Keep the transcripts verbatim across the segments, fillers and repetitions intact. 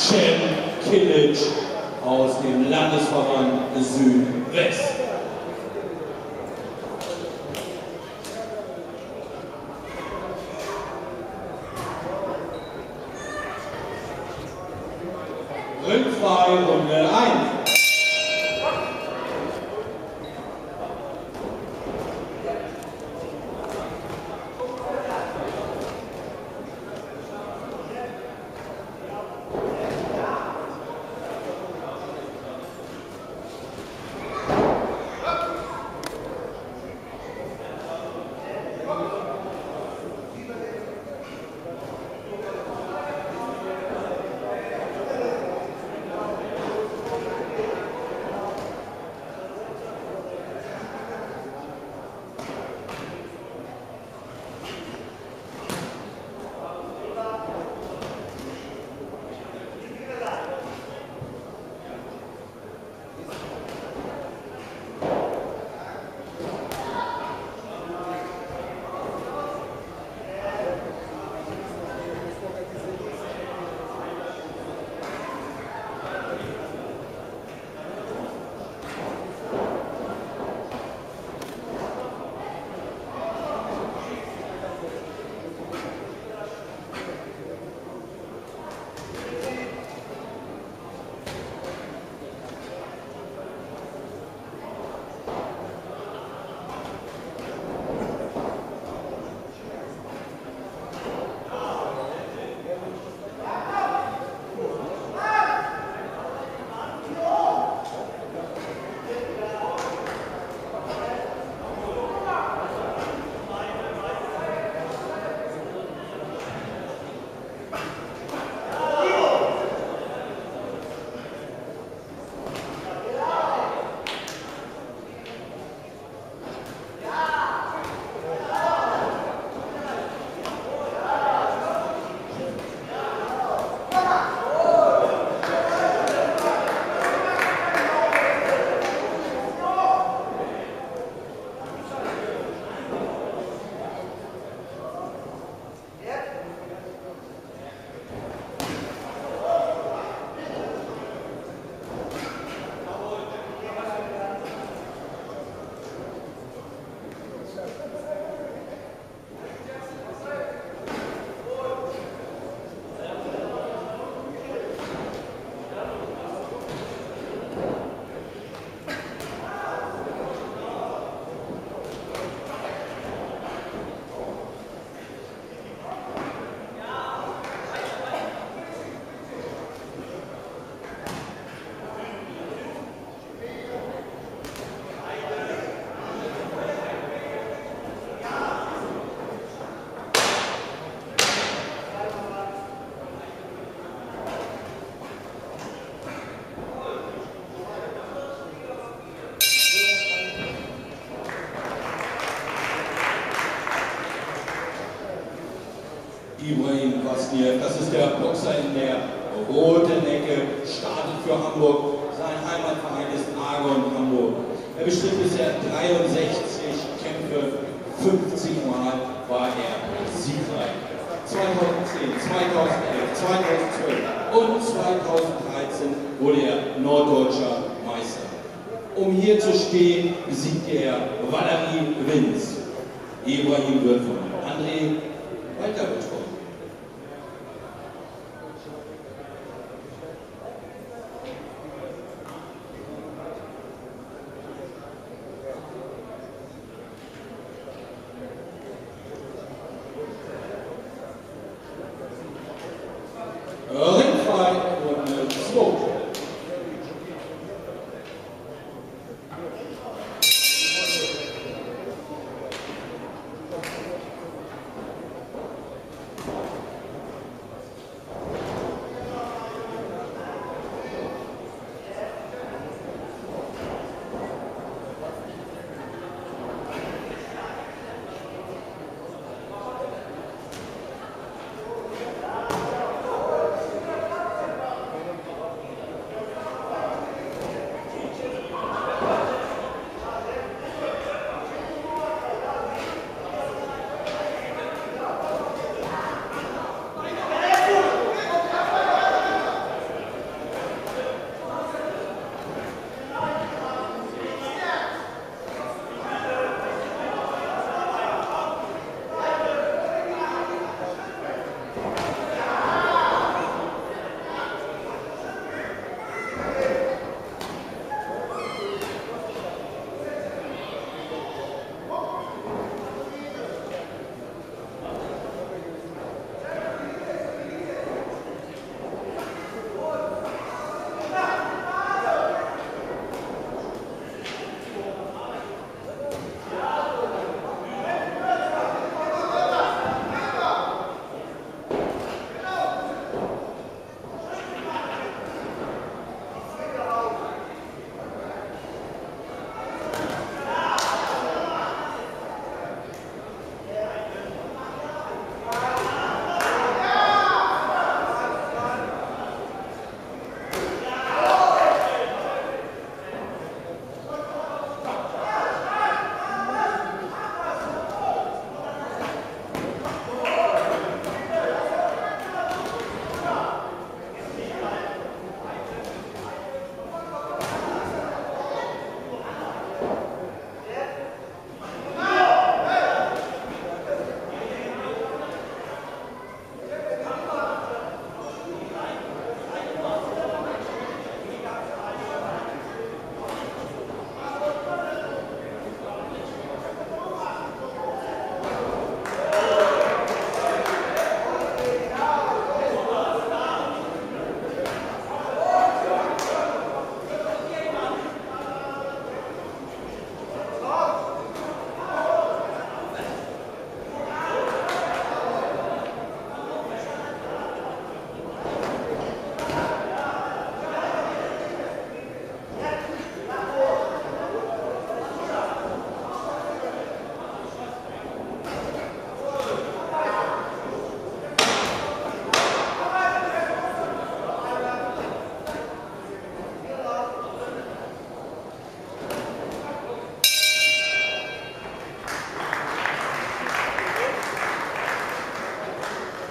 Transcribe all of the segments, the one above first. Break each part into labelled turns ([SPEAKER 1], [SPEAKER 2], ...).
[SPEAKER 1] Cem Kilic aus dem Landesverband Südwest. Ringfrei Runde eins. Ibrahim Basniev, das ist der Boxer in der roten Ecke, startet für Hamburg. Sein Heimatverein ist Argon Hamburg. Er bestritt bisher dreiundsechzig Kämpfe, fünfzig Mal war er siegreich. zweitausendzehn, zweitausendelf, zweitausendzwölf und zweitausenddreizehn wurde er Norddeutscher Meister. Um hier zu stehen, besiegte er Valerie Vinz. Ibrahim wird von André Walter betreut. Ringfrei Runde zwei.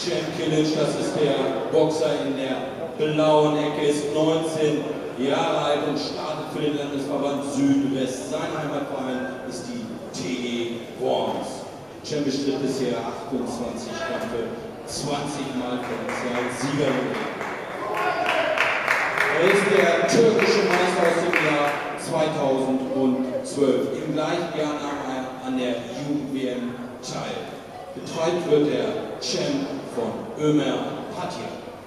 [SPEAKER 1] Cem Kilic, das ist der Boxer in der blauen Ecke, ist neunzehn Jahre alt und startet für den Landesverband Südwest. Sein Heimatverein ist die T E Worms. Cem bestritt bisher achtundzwanzig Kämpfe, zwanzig Mal potenziell Sieger. Er ist der türkische Meister aus dem Jahr zweitausendzwölf. Im gleichen Jahr nahm er an der Jugend-W M teil. Betreut wird der Cem von Ömer Patja.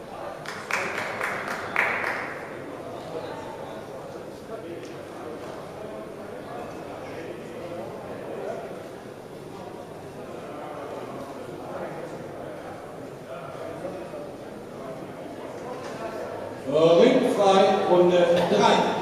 [SPEAKER 1] Ringfrei, Runde drei.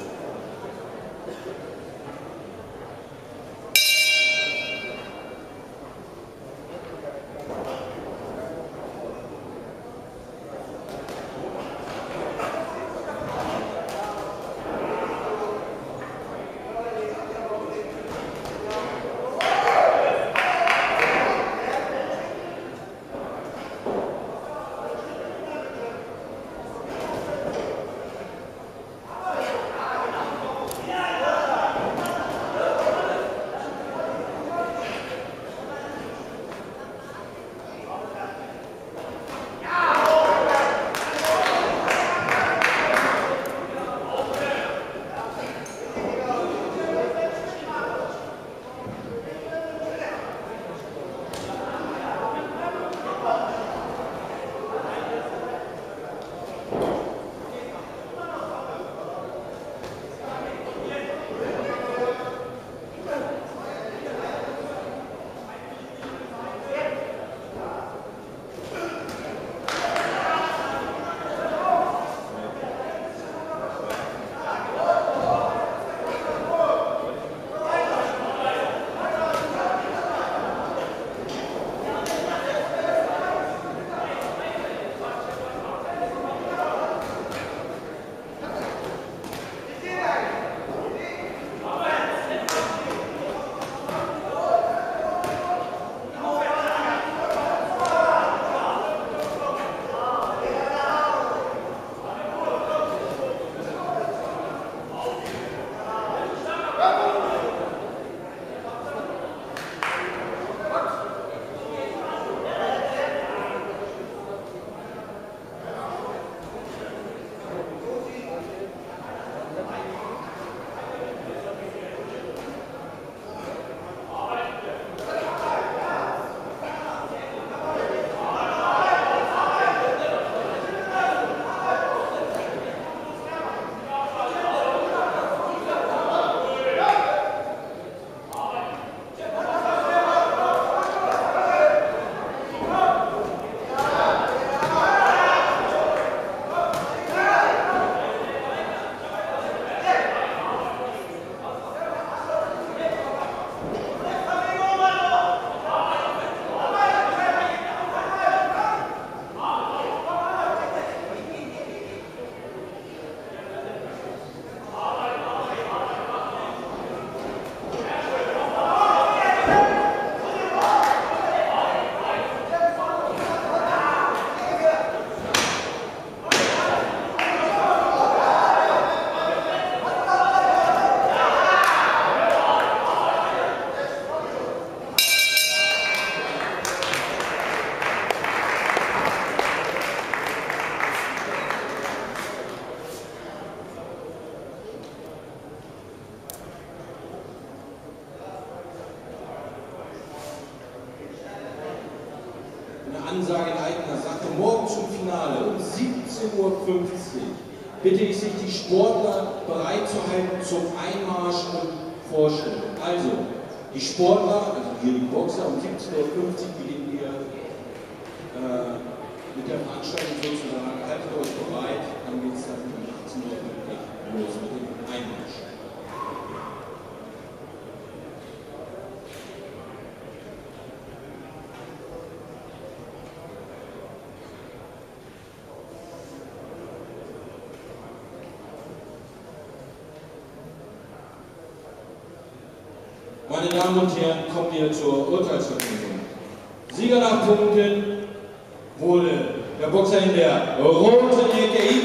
[SPEAKER 2] Ansage in eigener Sache, morgen zum Finale um siebzehn Uhr fünfzig bitte ich sich, die Sportler bereit zu halten zum Einmarsch und Vorstellung. Also, die Sportler, also hier die Boxer, um siebzehn Uhr fünfzig beginnen wir äh, mit der Veranstaltung sozusagen. Haltet euch bereit, dann geht es dann um achtzehn Uhr fünfzig los mit dem Einmarsch. Meine Damen und Herren, kommen wir zur Urteilsverkündung. Sieger nach Punkten
[SPEAKER 1] Wohle. Der Boxer in der roten Ecke.